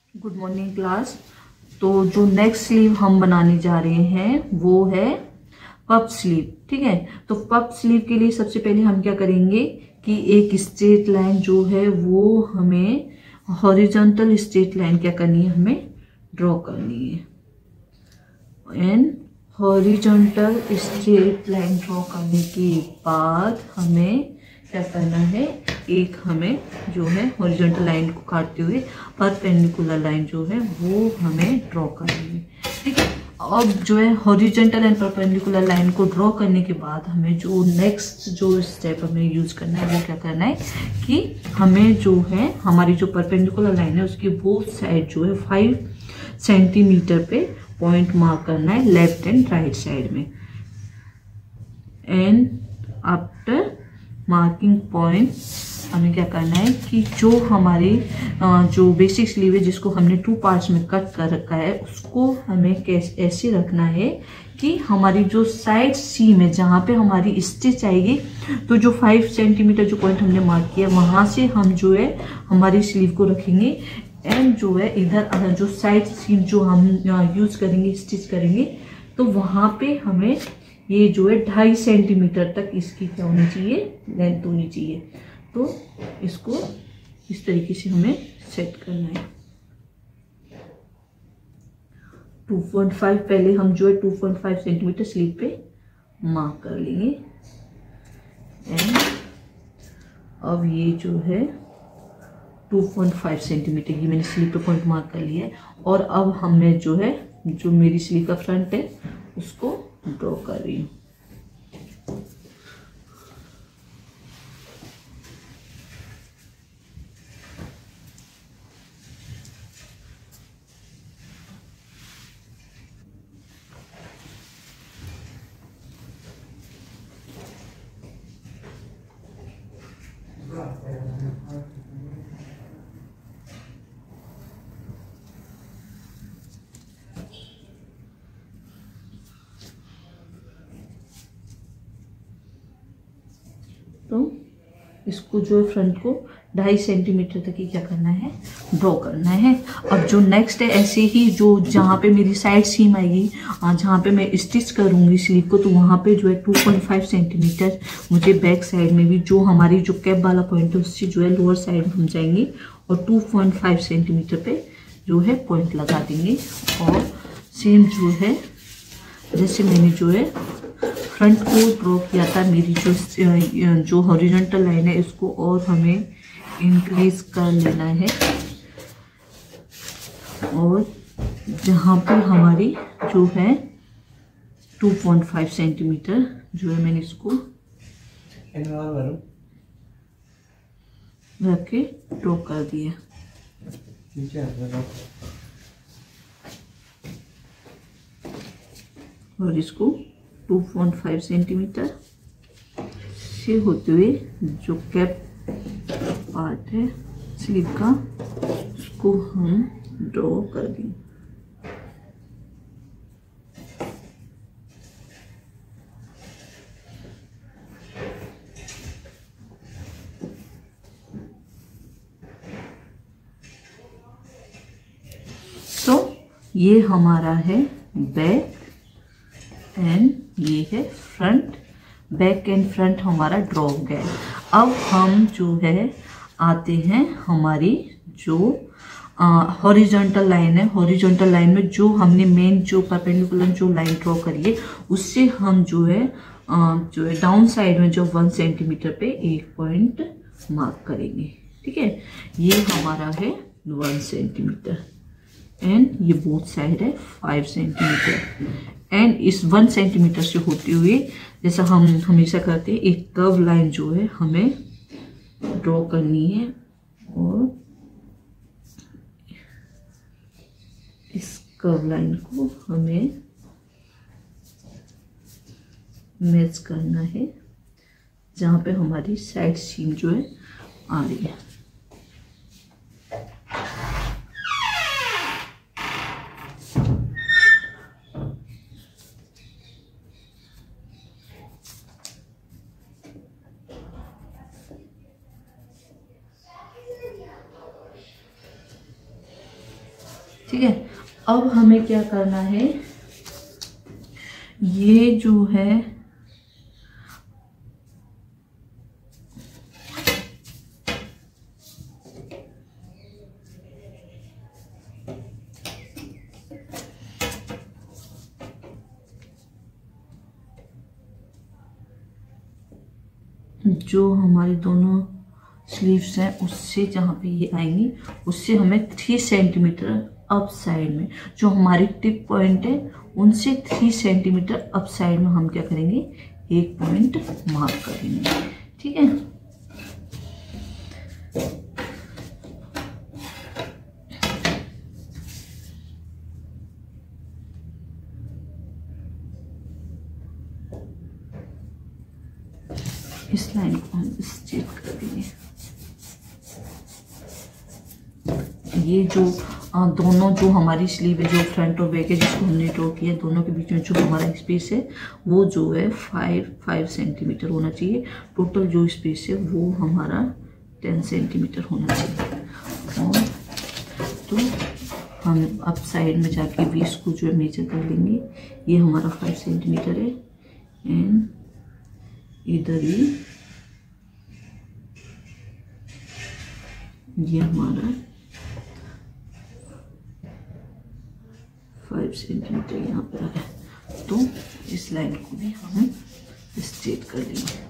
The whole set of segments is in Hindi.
Good morning class. तो जो नेक्स्ट स्लीव हम बनाने जा रहे हैं वो है पफ स्लीव। ठीक है, तो पफ स्लीव के लिए सबसे पहले हम क्या करेंगे कि एक स्ट्रेट लाइन जो है वो हमें हॉरिजॉन्टल स्ट्रेट लाइन क्या करनी है, हमें ड्रॉ करनी है। And horizontal straight line draw करने के बाद हमें क्या करना है, एक हमें जो है हॉरिजॉन्टल लाइन को काटते हुए परपेंडिकुलर लाइन जो है वो हमें ड्रॉ करनी है। ठीक है, अब जो है हॉरिजॉन्टल एंड परपेंडिकुलर लाइन को ड्रॉ करने के बाद हमें जो नेक्स्ट जो स्टेप हमें यूज करना है वो क्या करना है कि हमें जो है हमारी जो परपेंडिकुलर लाइन है उसकी बोथ साइड जो है 5 सेंटीमीटर पे पॉइंट मार्क करना है लेफ्ट एंड राइट साइड में। एंड आफ्टर मार्किंग पॉइंट हमें क्या करना है कि जो हमारी जो बेसिक स्लीव है जिसको हमने 2 पार्ट्स में कट कर रखा है उसको हमें कैसे ऐसे रखना है कि हमारी जो साइड सीम है जहाँ पे हमारी स्टिच आएगी, तो जो 5 सेंटीमीटर जो पॉइंट हमने मार्क किया वहाँ से हम जो है हमारी स्लीव को रखेंगे। एंड जो है इधर जो साइड सीम जो हम यूज करेंगे स्टिच करेंगे तो वहाँ पे हमें ये जो है 2.5 सेंटीमीटर तक इसकी क्या होनी चाहिए, लेंथ होनी चाहिए। तो इसको इस तरीके से हमें सेट करना है। 2.5 पहले हम जो है 2.5 सेंटीमीटर स्लीव पे मार्क कर लेंगे। एंड अब ये जो है 2.5 सेंटीमीटर की मैंने स्लीव पे पॉइंट मार्क कर लिया है। और अब हमें जो है जो मेरी स्लीव का फ्रंट है उसको ड्रॉ कर रही हूँ। तो इसको जो है फ्रंट को 2.5 सेंटीमीटर तक ही क्या करना है, ड्रॉ करना है। अब जो नेक्स्ट है ऐसे ही जो जहाँ पे मेरी साइड सीम आएगी जहाँ पे मैं स्टिच करूँगी स्लीव को तो वहाँ पे जो है 2.5 सेंटीमीटर मुझे बैक साइड में भी जो हमारी जो कैप वाला पॉइंट है उससे जो है लोअर साइड हम जाएंगे और 2.5 सेंटीमीटर पे जो है पॉइंट लगा देंगे। और सेम जो है जैसे मैंने जो है फ्रंट को ड्रॉ किया था, मेरी जो हॉरिजॉन्टल लाइन है इसको और हमें इंक्रीज कर लेना है। और जहाँ पे हमारी जो है 2.5 सेंटीमीटर जो है मैंने इसको रख के ड्रॉ कर दिया। और इसको 2.5 सेंटीमीटर से होते हुए जो कैप पार्ट है स्लीव का उसको हम ड्रॉ कर देंगे। तो ये हमारा है बैक एंड ये है फ्रंट। बैक एंड फ्रंट हमारा ड्रॉ हो गया है। अब हम जो है आते हैं हमारी जो हॉरिजॉन्टल लाइन है। हॉरिजॉन्टल लाइन में जो हमने मेन जो परपेंडिकुलर जो लाइन ड्रॉ करी है उससे हम जो है डाउन साइड में जो 1 सेंटीमीटर पे एक पॉइंट मार्क करेंगे। ठीक है, ये हमारा है 1 सेंटीमीटर एंड ये बोथ साइड है 5 सेंटीमीटर। एंड इस 1 सेंटीमीटर से होते हुए जैसा हम हमेशा करते हैं एक कर्व लाइन जो है हमें ड्रॉ करनी है और इस कर्व लाइन को हमें मैच करना है जहाँ पे हमारी साइड सीम जो है आ रही है। ठीक है, अब हमें क्या करना है, ये जो है जो हमारे दोनों स्लीव्स हैं उससे जहाँ पे ये आएंगी उससे हमें 3 सेंटीमीटर अप साइड में, जो हमारी टिप पॉइंट है उनसे 3 सेंटीमीटर अप साइड में हम क्या करेंगे, एक पॉइंट मार्क करेंगे। ठीक है, इस लाइन को हम स्ट्रेट कर देंगे। ये जो दोनों जो हमारी स्लीव है, जो फ्रंट और बैक है, जिसको हमने ड्रॉ किया, दोनों के बीच में जो हमारा स्पेस है वो जो है 5 सेंटीमीटर होना चाहिए। टोटल जो स्पेस है वो हमारा 10 सेंटीमीटर होना चाहिए। और तो हम अप साइड में जाके भी इसको जो है मेजर कर लेंगे। ये हमारा 5 सेंटीमीटर है एंड इधर ही ये हमारा 5 सेंटीमीटर यहाँ पर है। तो इस लाइन को भी हम स्ट्रेट कर लेंगे।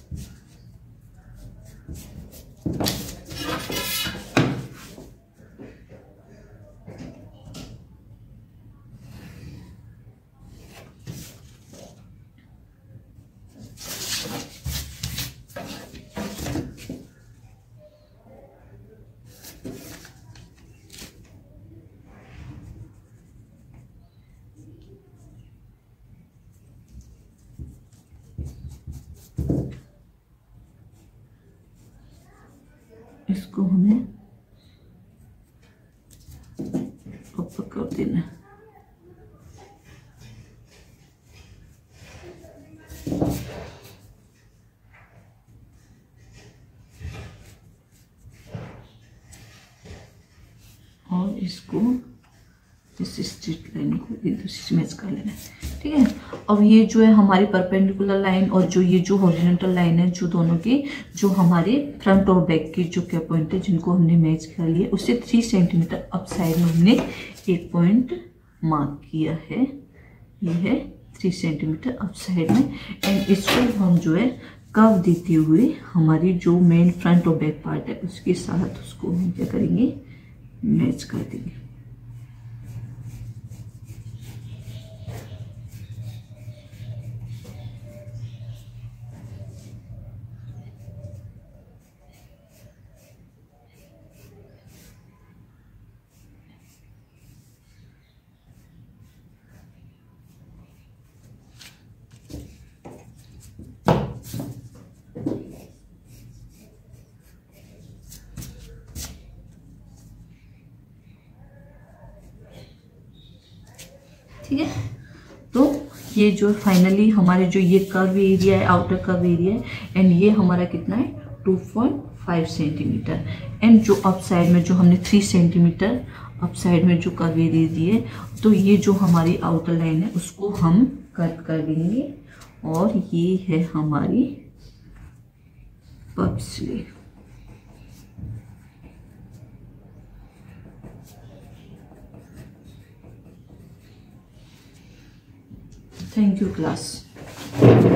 इसको हमें ऊपर कर देना है। और इसको इस स्ट्रेट लाइन को एक दूसरे से मैच कर लेना है। ठीक है, अब ये जो है हमारी परपेंडिकुलर लाइन और जो ये जो हॉरिजॉन्टल लाइन है, जो दोनों की जो हमारे फ्रंट और बैक की जो क्या पॉइंट है जिनको हमने मैच कर लिया, उससे 3 सेंटीमीटर अप साइड में हमने एक पॉइंट मार्क किया है। ये है 3 सेंटीमीटर अप साइड में। एंड इसको हम जो है कर्व देते हुए हमारी जो मेन फ्रंट और बैक पार्ट है उसके साथ उसको हम क्या करेंगे, मैच कर देंगे। ठीक है, तो ये जो फाइनली हमारे जो ये कर्व एरिया है, आउटर कर्व एरिया है, एंड ये हमारा कितना है 2.5 सेंटीमीटर। एंड जो अप साइड में जो हमने 3 सेंटीमीटर अप साइड में जो कर्व एरिया दिए, तो ये जो हमारी आउटर लाइन है उसको हम कट कर देंगे और ये है हमारी puff sleeve. Thank you class.